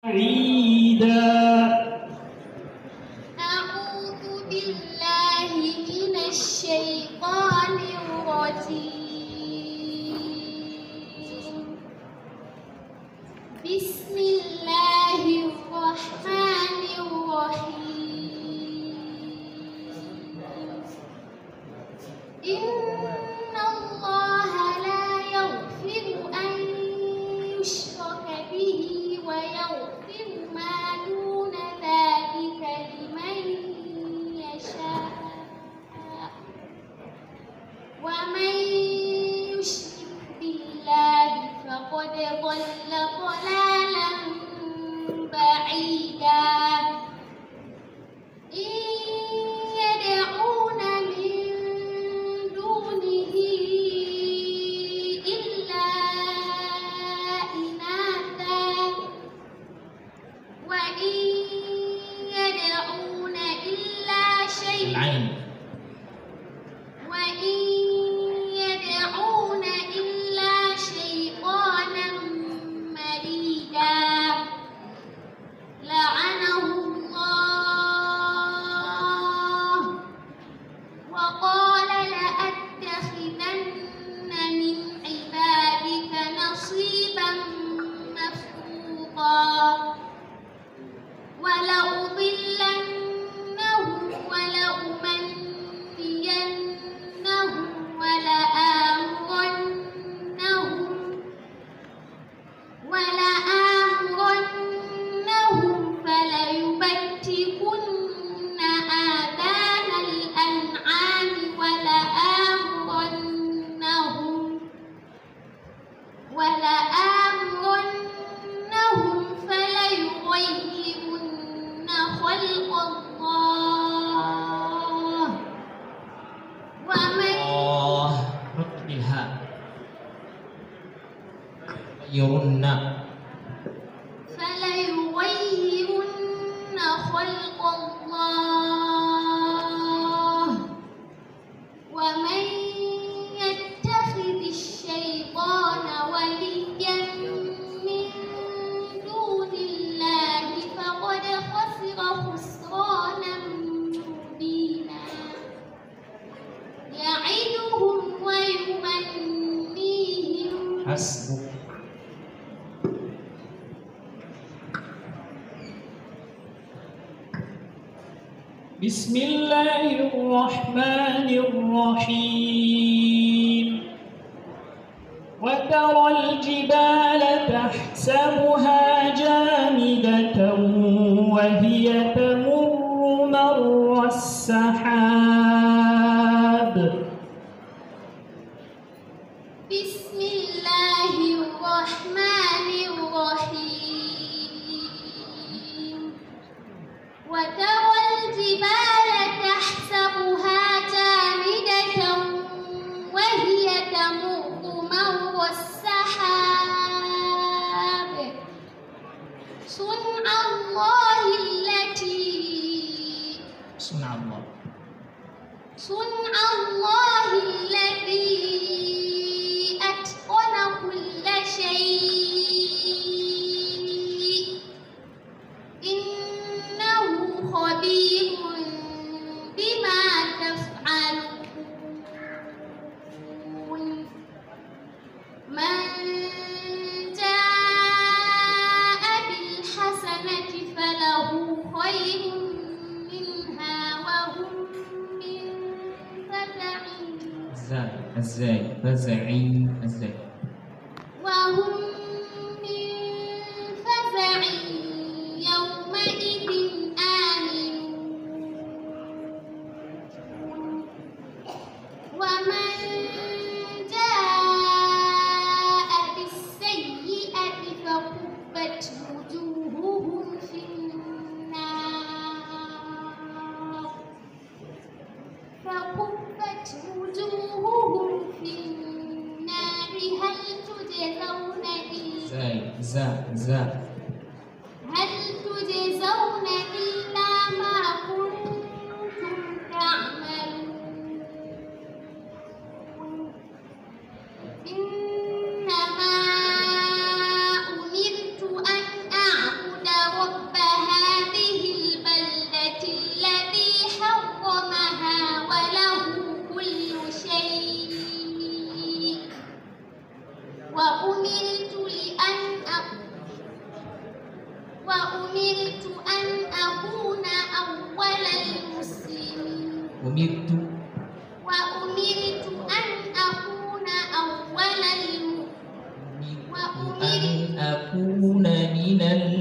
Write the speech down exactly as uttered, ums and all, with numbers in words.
أعوذ بالله من الشيطان الرجيم. بسم الله الرحمن الرحيم. إن الله لا يغفر أن يشرك به ويغفر ما دون ذلك لمن يشاء، ومن يشرك بالله فقد ضل ضلالا بعيدا. إن يدعون من دونه إلا إناثا وإن يدعون إلا شيطانا وإن يدعون إلا شيطانا مريدا. لعنه الله وقال لأتخذن من عبادك نصيبا مفروضا ولأضلنهم ولأمنينهم ولآمرنهم ولآمرنهم فليبتكن آذان الأنعام ولآمرنهم ولآمرنهم فليغيرن خلق الله ومن نطق بالهاء يغيرن فليغيرن خلق الله ومن يتخذ الشيطان وليا من دون الله فقد خسر خسرانا مبينا. يعدهم ويمنيهم حسبك. بسم الله الرحمن الرحيم. وترى الجبال تحسبها جامدة وهي تمر مر السحاب. بسم الله الرحمن الرحيم. وترى الجبال تحسبها جامدة وهي تمر مر السحاب. صنع الله التي صنع الله صنع الله الذي أتقن كل شيء إنه خبير بما تفعلون. من جاء بالحسنة فله خير منها وهم من فزع الزاي الزاي فزعي الزاي وهم من فزع يومئذ آمنون. ومن جاء بالسيئة فكبت وجوههم في النار فكبت وجوههم في النار هل تجزون إلا زاي زا زا هل تجزون إلا ما كنتم تعملون. إنما أمرت أن أعبد وأمرت أن أكون أول المسلمين أمرت وأمرت أن أكون أول الم أن أكون من